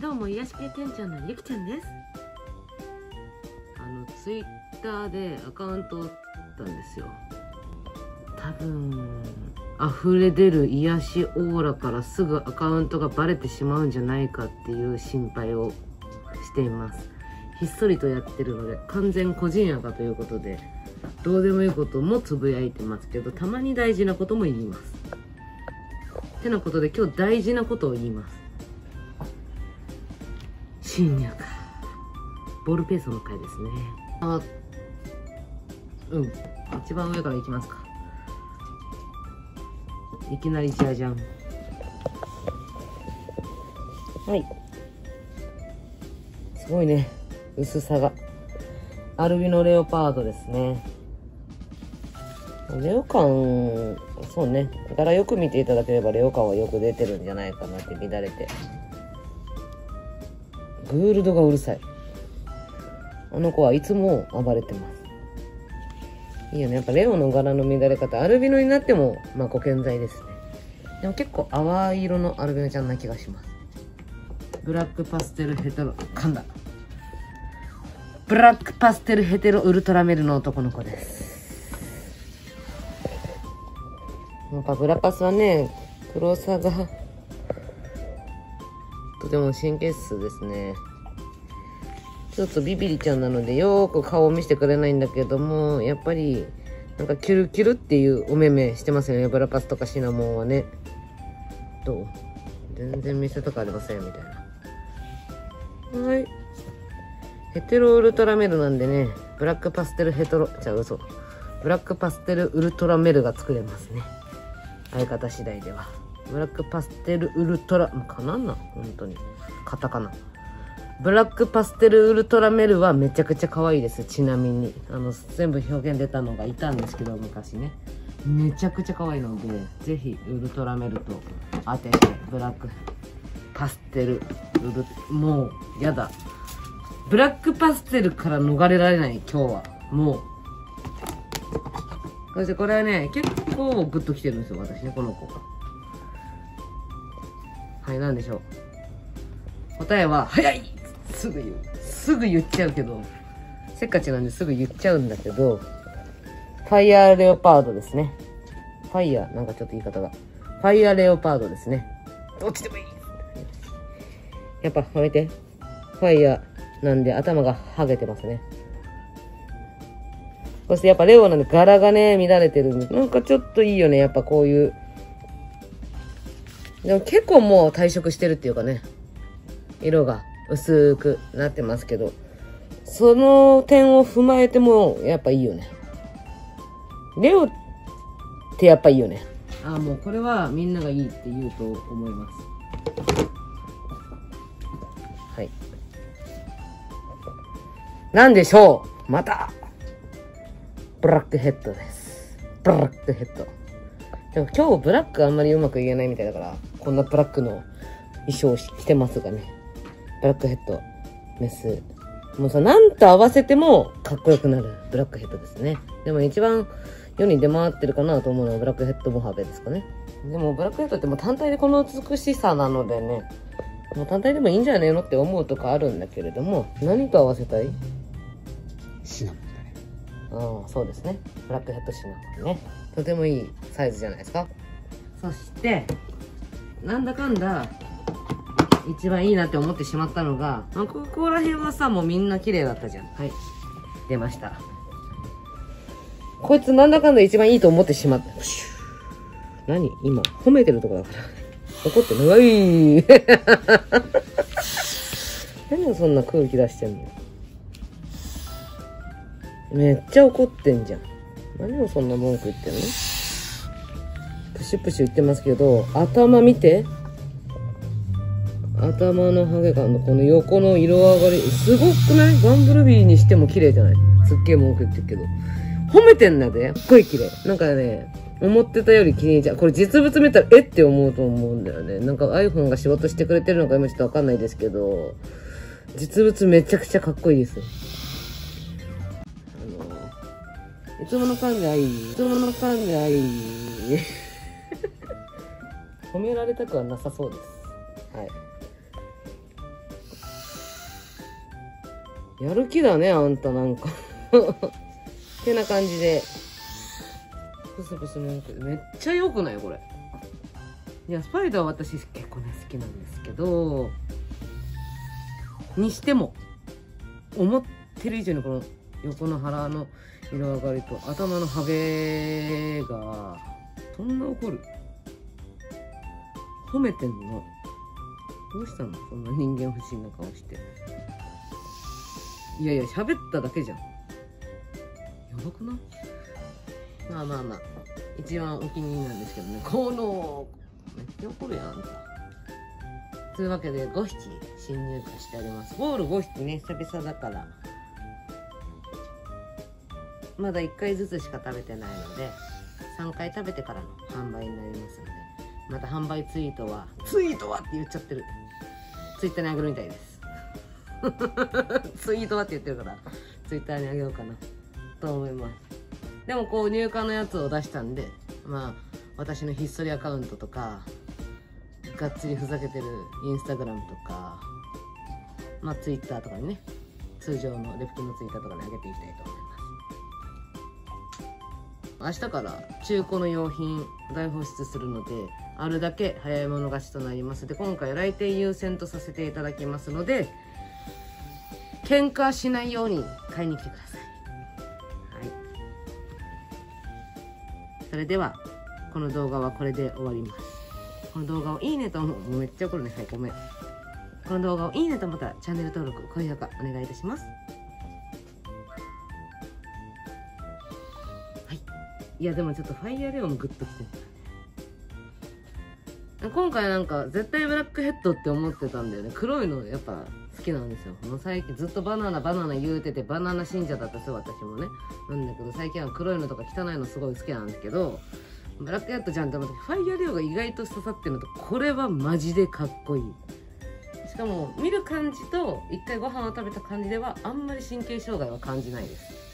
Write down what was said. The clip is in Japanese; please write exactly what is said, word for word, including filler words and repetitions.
どうも癒し系店長のゆきちゃんです。あのツイッターでアカウントを作ったんですよ。多分溢れ出る癒しオーラからすぐアカウントがバレてしまうんじゃないかっていう心配をしています。ひっそりとやってるので完全個人アカということで、どうでもいいこともつぶやいてますけど、たまに大事なことも言います。てなことで今日大事なことを言います。侵入か。ボールペーストの回ですね。あ、うん。一番上からいきますか。いきなりじゃじゃん。はい。すごいね。薄さが。アルビノレオパードですね。レオ感、そうね。柄よく見ていただければレオ感はよく出てるんじゃないかなって乱れて。グールドがうるさい。あの子はいつも暴れてます。いいよね。やっぱレオの柄の乱れ方、アルビノになっても、まあ、ご健在ですね。でも結構淡い色のアルビノちゃんな気がします。ブラックパステルヘテロ、噛んだ。ブラックパステルヘテロウルトラメルの男の子です。やっぱブラパスはね、黒さが、とても神経質ですね。ちょっとビビリちゃんなのでよーく顔を見せてくれないんだけども、やっぱりなんかキュルキュルっていうお目目してますよね。ブラパスとかシナモンはね。どう？全然見せたくありませんみたいな。はい。ヘテロウルトラメルなんでね、ブラックパステルヘトロ、じゃあ嘘。ブラックパステルウルトラメルが作れますね。相方次第では。ブラックパステルウルトラ、もうかなんなん本当に。カタカナ。ブラックパステルウルトラメルはめちゃくちゃ可愛いです。ちなみに。あの、全部表現出たのがいたんですけど、昔ね。めちゃくちゃ可愛いので、ぜひウルトラメルと当てて、ブラックパステルウル、もう、やだ。ブラックパステルから逃れられない、今日は。もう。そしてこれはね、結構グッときてるんですよ、私ね、この子が。はい、なんでしょう。答えは、早いすぐ言う。すぐ言っちゃうけど、せっかちなんですぐ言っちゃうんだけど、ファイヤーレオパードですね。ファイヤー、なんかちょっと言い方が。ファイヤーレオパードですね。どっちでもいい。やっぱ、やめて。ファイヤーなんで頭がハゲてますね。そしてやっぱレオなんで柄がね、乱れてるんで、なんかちょっといいよね。やっぱこういう。でも結構もう退色してるっていうかね。色が薄くなってますけど、その点を踏まえてもやっぱいいよね。レオってやっぱいいよね。ああ、もうこれはみんながいいって言うと思います。はい。なんでしょう、またブラックヘッドです。ブラックヘッド。でも今日ブラックあんまりうまく言えないみたいだから、こんなブラックの衣装をしてますがね。ブラックヘッド、メス。もうさ、なんと合わせてもかっこよくなるブラックヘッドですね。でも一番世に出回ってるかなと思うのはブラックヘッドモハベですかね。でもブラックヘッドってもう単体でこの美しさなのでね、もう単体でもいいんじゃねえのって思うとかあるんだけれども、何と合わせたい？ シナモンだね。 ああ、そうですね。ブラックヘッドシナモンね。とてもいいサイズじゃないですか。そして、なんだかんだ、一番いいなって思ってしまったのが、まあ、ここら辺はさ、もうみんな綺麗だったじゃん。はい。出ました。こいつなんだかんだ一番いいと思ってしまった。何今、褒めてるとこだから。怒ってる。うわい何をそんな空気出してんの？めっちゃ怒ってんじゃん。何をそんな文句言ってんの？プシュプシュ言ってますけど、頭見て。頭のハゲ感のこの横の色上がり、すごくない？バンブルビーにしても綺麗じゃない？すっげえ文句言ってるけど。褒めてんだぜ。すっごい綺麗。なんかね、思ってたより気に入っちゃう。これ実物見たらえって思うと思うんだよね。なんか iPhone が仕事してくれてるのか今ちょっとわかんないですけど、実物めちゃくちゃかっこいいです。あの、いつもの感じはいい。いつもの感じはいい。褒められたくはなさそうです。はい。 やる気だね、あんたなんか。ってな感じで。ブスブスなんかめっちゃ良くないこれ。いや、スパイダーは私結構ね、好きなんですけど、にしても、思ってる以上にこの横の腹の色上がりと頭のハゲが、そんな怒る。褒めてんの。どうしたのそんな人間不信な顔して。いやいや、喋っただけじゃん。やばくない？まあまあまあ。一番お気に入りなんですけどね。この、めっちゃ怒るやん。というわけでごひき新入荷してあります。ボールごひきね、久々だから。まだいっかいずつしか食べてないので、さんかい食べてからの販売になりますので、また販売ツイートは、ツイートはって言っちゃってる。ツイッターにあげるみたいです。ツイートはって言ってるから、ツイッターにあげようかなと思います。でもこう入荷のやつを出したんで、まあ私のひっそりアカウントとか、がっつりふざけてるインスタグラムとか、まあツイッターとかにね、通常のレプキのツイッターとかに上げていきたいと思います。明日から中古の用品大放出するので、あるだけ早い者勝ちとなります。で、今回来店優先とさせていただきますので、喧嘩しないように買いに来てください。はい。それでは、この動画はこれで終わります。この動画をいいねと思う。もうめっちゃ怒るね。はい、ごめん。この動画をいいねと思ったらチャンネル登録、高評価お願いいたします。はい。いや、でもちょっとファイヤーレオンもグッときてる。今回なんか絶対ブラックヘッドって思ってたんだよね。黒いのやっぱ好きなんですよ。もう最近ずっとバナナバナナ言うてて、バナナ信者だったんですよ、私もね。なんだけど最近は黒いのとか汚いのすごい好きなんですけど、ブラックヘッドじゃんって思って、ファイヤーレオが意外と刺さってるのと、これはマジでかっこいい。しかも見る感じと一回ご飯を食べた感じではあんまり神経障害は感じないです。